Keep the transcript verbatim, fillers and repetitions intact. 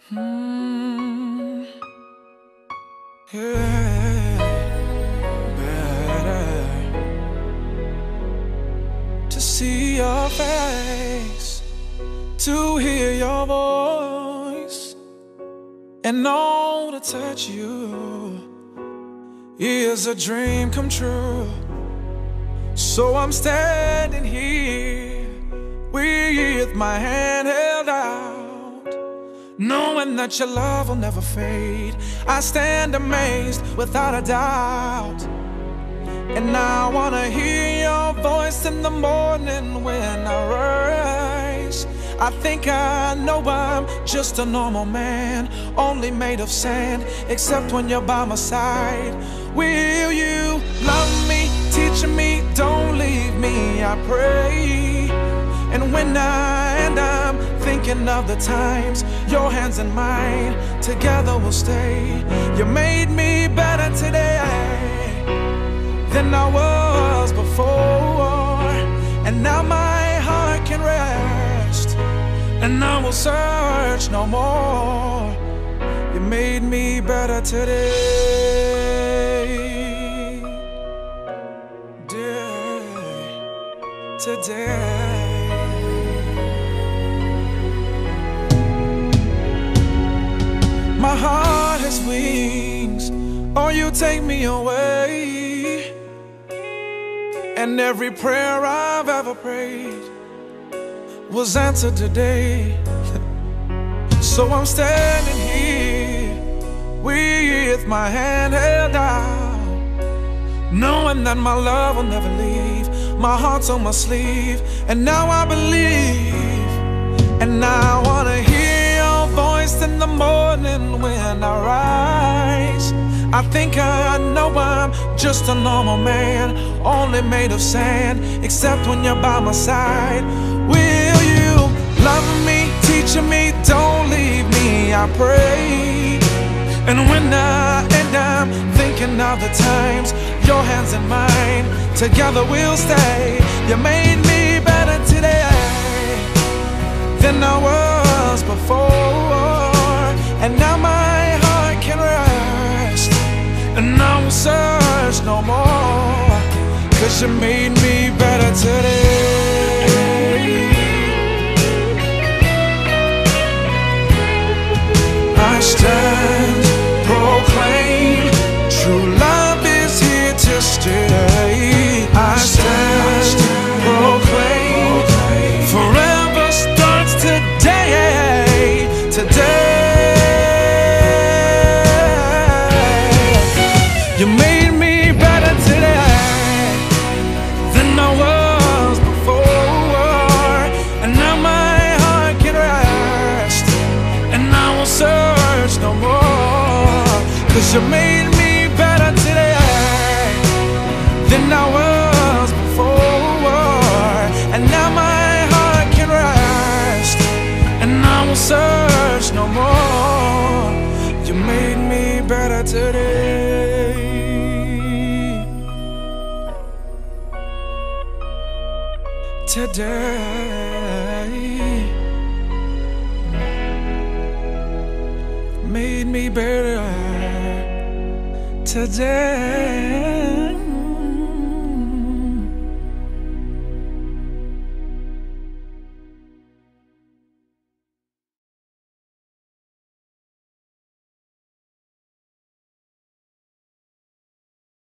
Hmm. Yeah, better to see your face, to hear your voice, and know to touch you is a dream come true. So I'm standing here with my hand held out, knowing that your love will never fade. I stand amazed without a doubt, and I wanna hear your voice in the morning when I rise. I think I know I'm just a normal man, only made of sand, except when you're by my side. Will you love me, teach me, don't leave me, I pray. And when I and I'm thinking of the times, your hands in mine, together we'll stay. You made me better today than I was before, and now my heart can rest, and I will search no more. You made me better today, day, today. My heart has wings, or you take me away, and every prayer I've ever prayed was answered today. So I'm standing here with my hand held out, knowing that my love will never leave. My heart's on my sleeve, and now I believe. And I wanna hear your voice in the morning when I rise. I think I know I'm just a normal man, only made of sand, except when you're by my side. Will you love me, teach me, don't leave me, I pray. And when I and I'm thinking of the times, your hands in mine, together we'll stay. You made me better today than I was before, and now my heart can rest, and I will search no more, 'cause you made me better today. I stand, proclaim, true love is here to stay. I stand, proclaim, forever starts today, today. You made me better today than I was before, and now my heart can rest, and I will search no more, 'cause you made me better today than I was before, and now my heart can rest, and I will search no more. You made me better today, today. Made me better today.